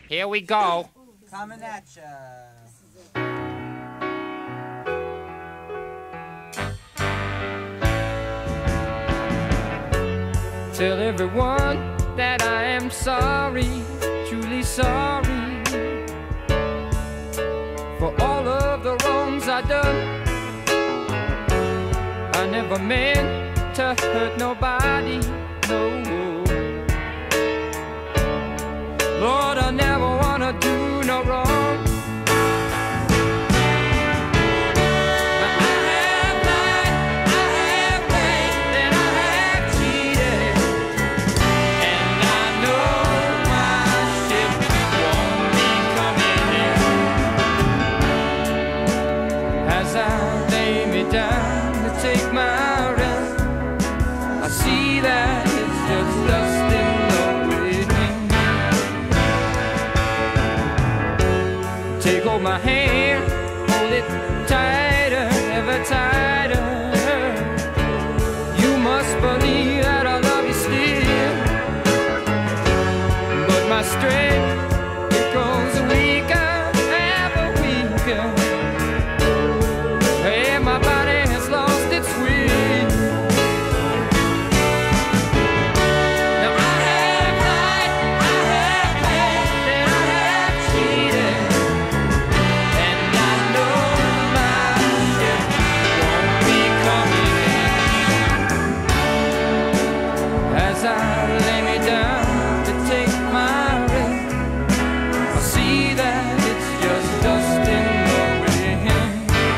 Here we go. Coming at ya. Tell everyone that I am sorry, truly sorry, for all of the wrongs I done. I never meant to hurt nobody, no. Lord, I never wanna do no wrong. Take my rest, I see that it's just dust in the wind. Take hold my hand, hold it tighter, ever tighter. You must believe that I love you still, but my strength, it grows weaker, ever weaker. Hey, my body has lost its will. Now I have lied, I have failed, and I have cheated, and I know my ship won't be coming in. As I lay me down to take my rest, I see that it's just dust in the wind.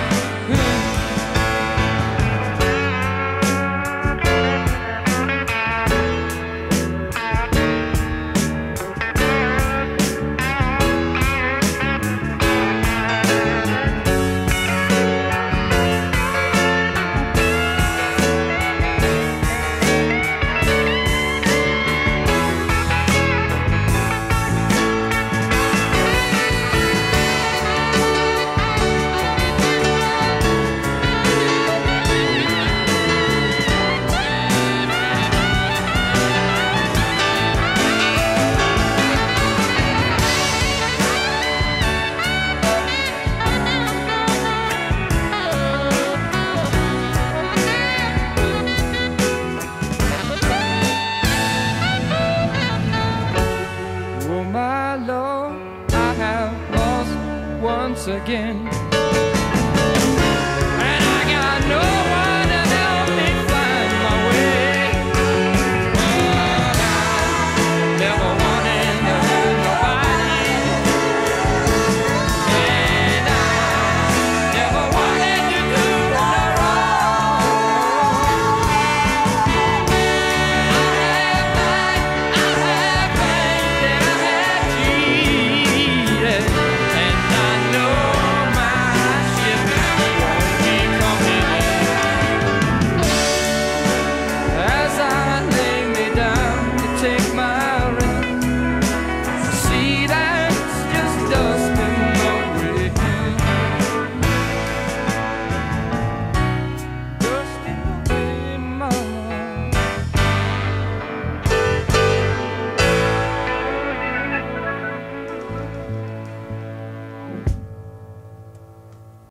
Oh my Lord, I have lost once again, and I got no